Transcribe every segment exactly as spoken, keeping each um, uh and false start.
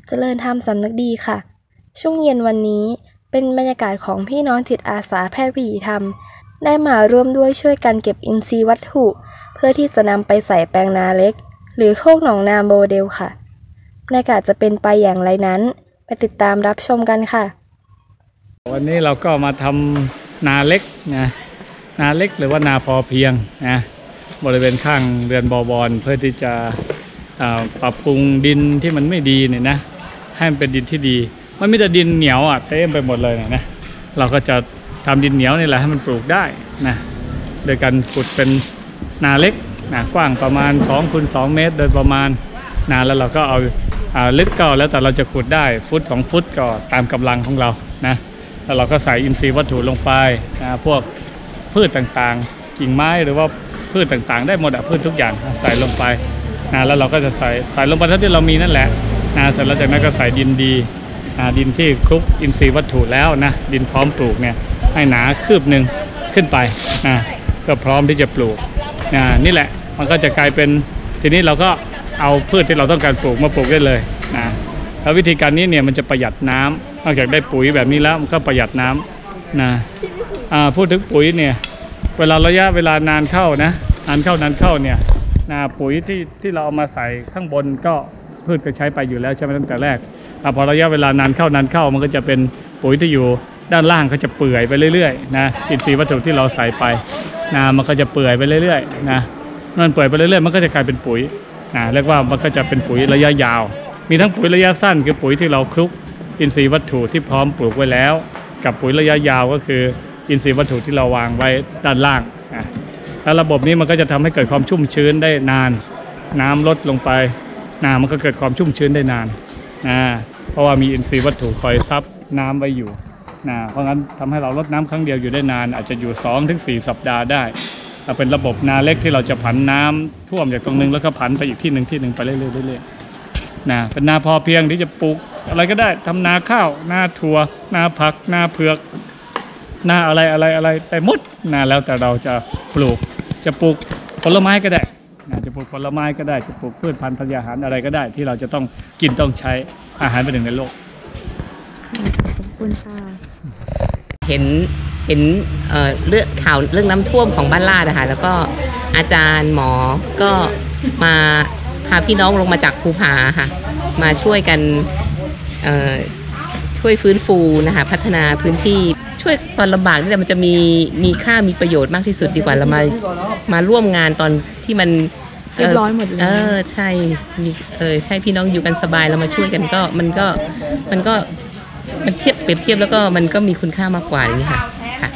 เจริญธรรมสำนึกดีค่ะช่วงเย็นวันนี้เป็นบรรยากาศของพี่น้องจิตอาสาแพทย์วิถีธรรมได้มาร่วมด้วยช่วยกันเก็บอินทรีย์วัตถุเพื่อที่จะนำไปใส่แปลงนาเล็กหรือโคกหนองนาโมเดลค่ะบรรยากาศจะเป็นไปอย่างไรนั้นไปติดตามรับชมกันค่ะวันนี้เราก็มาทำนาเล็กนะนาเล็กหรือว่านาพอเพียงนะบริเวณข้างเรือนบอบอนเพื่อที่จะปรับปรุงดินที่มันไม่ดีเนี่ยนะให้มันเป็นดินที่ดีมันไม่แต่ดินเหนียวอ่ะเต็มไปหมดเลยนะเราก็จะทำดินเหนียวนี่แหละให้มันปลูกได้นะโดยการขุดเป็นนาเล็กนะกว้างประมาณสองคูณสองเมตรโดยประมาณนาแล้วเราก็เอาลึกก็แล้วแต่เราจะขุดได้ฟุตสองฟุตก็ตามกำลังของเรานะแล้วเราก็ใส่อินทรีย์วัตถุลงไปนะพวกพืชต่างๆกิ่งไม้หรือว่าพืชต่างๆได้หมดอะพืชทุกอย่างใส่ลงไปนะแล้วเราก็จะใส่ใส่ลงไปเท่าที่เรามีนั่นแหละนะเสร็จแล้วจากนั้นก็ใส่ดินดีนะดินที่คลุกอินทรีย์วัตถุแล้วนะดินพร้อมปลูกเนี่ยให้หนาคืบหนึ่งขึ้นไปนะก็พร้อมที่จะปลูกนะนี่แหละมันก็จะกลายเป็นทีนี้เราก็เอาพืชที่เราต้องการปลูกมาปลูกได้เลยนะแล้ววิธีการนี้เนี่ยมันจะประหยัดน้ำนอกจากได้ปุ๋ยแบบนี้แล้วมันก็ประหยัดน้ำนะพูดถึงปุ๋ยเนี่ยเวลาระยะเวลานานเข้านะนานเข้านานเข้าเนี่ยนะปุ๋ยที่ที่เราเอามาใส่ข้างบนก็พืชก็ใช้ไปอยู่แล้วใช่ไหมตั้งแต่แรกพอระยะเวลานานเข้านานเข้ามันก็จะเป็นปุ๋ยที่อยู่ด้านล่างก็จะเปื่อยไปเรื่อยๆนะอินทรีย์วัตถุที่เราใส่ไปนะมันก็จะเปื่อยไปเรื่อยๆนะมันเปื่อยไปเรื่อยๆมันก็จะกลายเป็นปุ๋ยนะเรียกว่ามันก็จะเป็นปุ๋ยระยะยาวมีทั้งปุ๋ยระยะสั้นคือปุ๋ยที่เราคลุกอินทรีย์วัตถุที่พร้อมปลูกไว้แล้วกับปุ๋ยระยะยาวก็คืออินทรีย์วัตถุที่เราวางไว้ด้านล่างนะแล้วระบบนี้มันก็จะทำให้เกิดความชุ่มชื้นได้นานน้ำลดลงไปน้ำมันก็เกิดความชุ่มชื้นได้นานนะเพราะว่ามีอินทรีย์วัตถุคอยซับน้ำไว้อยู่นะเพราะงั้นทำให้เราลดน้ำครั้งเดียวอยู่ได้นานอาจจะอยู่ สองถึงสี่ สัปดาห์ได้เป็นระบบนาเล็กที่เราจะผันน้ำท่วมจากตรงนึงแล้วก็ผันไปอีกที่หนึ่งที่หนึ่งไปเรื่อยๆเรื่อยๆนะเป็นนาพอเพียงที่จะปลูกอะไรก็ได้ทำนาข้าวนาถั่วนาผักนาเผือกนาอะไรอะไรอะไรไปหมดนาแล้วแต่เราจะปลูกจะปลูกผลไม้ก็ได้นะจะปลูกผลไม้ก็ได้จะปลูกพืชพันธุ์ธัญญาหารอะไรก็ได้ที่เราจะต้องกินต้องใช้อาหารเป็นหนึ่งในโลกขอบคุณค่ะเห็นเห็นเอ่อเรื่องข่าวเรื่องน้ำท่วมของบ้านลาดนะคะแล้วก็อาจารย์หมอก็มาพาพี่น้องลงมาจากภูผาค่ะมาช่วยกันเอ่อช่วยฟื้นฟูนะคะพัฒนาพื้นที่ช่วยตอนลำบากนี่แหละมันจะมีมีค่ามีประโยชน์มากที่สุดดีกว่าเรามามาร่วมงานตอนที่มันเรียบร้อยหมดเลยเออใช่เออใช่พี่น้องอยู่กันสบายเรามาช่วยกันก็มันก็มันก็มันเทียบเปรียบเทียบแล้วก็มันก็มีคุณค่ามากกว่าอย่างนี้ค่ะค่ะ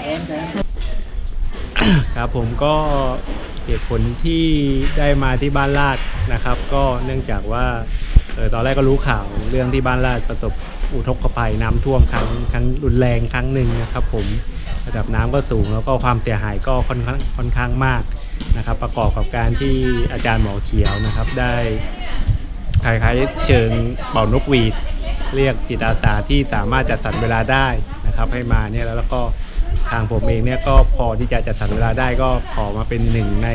ครับผมก็เหตุผลที่ได้มาที่บ้านลาดนะครับก็เนื่องจากว่าเออตอนแรกก็รู้ข่าวเรื่องที่บ้านลาดประสบอุทกภัยน้ำท่วมครั้งครั้งรุนแรงครั้งหนึ่งนะครับผมระดับน้ำก็สูงแล้วก็ความเสียหายก็ค่อนข้างค่อนข้างมากนะครับประกอบกับการที่อาจารย์หมอเขียวนะครับได้คล้ายๆเชิงเป่านกหวีดเรียกจิตอาสาที่สามารถจัดสรรเวลาได้นะครับให้มาเนี่ยแล้วแล้วก็ทางผมเองเนี่ยก็พอที่จะจัดสรรเวลาได้ก็ขอมาเป็นหนึ่งใน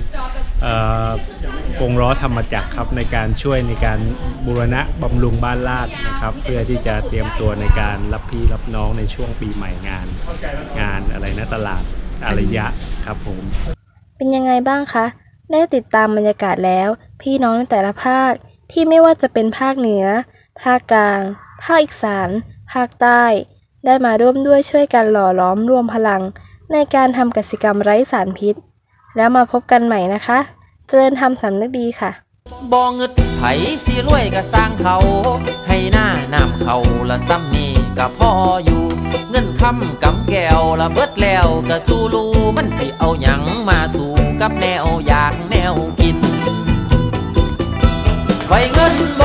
วงล้อธรรมจักรครับในการช่วยในการบูรณะบำรุงบ้านลาดนะครับเพื่อที่จะเตรียมตัวในการรับพี่รับน้องในช่วงปีใหม่งานงานอะไรนะตลาดอารยะครับผมเป็นยังไงบ้างคะได้ติดตามบรรยากาศแล้วพี่น้องในแต่ละภาคที่ไม่ว่าจะเป็นภาคเหนือภาคกลางภาคอีสานภาคใต้ได้มาร่วมด้วยช่วยกันหล่อล้อมรวมพลังในการทำกสิกรรมไร้สารพิษแล้วมาพบกันใหม่นะคะเจริญธรรมสำนึกดีค่ะบ่เงิดไผสิรวยก็สร้างเขาให้หน้าน้ำเขาละซ้ำนี่ก็พออยู่เงินคำกำแก้วละเบิดแล้วก็จูลูมันสิเอาหยังมาสู่กับแนวอยากแนวกินไฟเงิน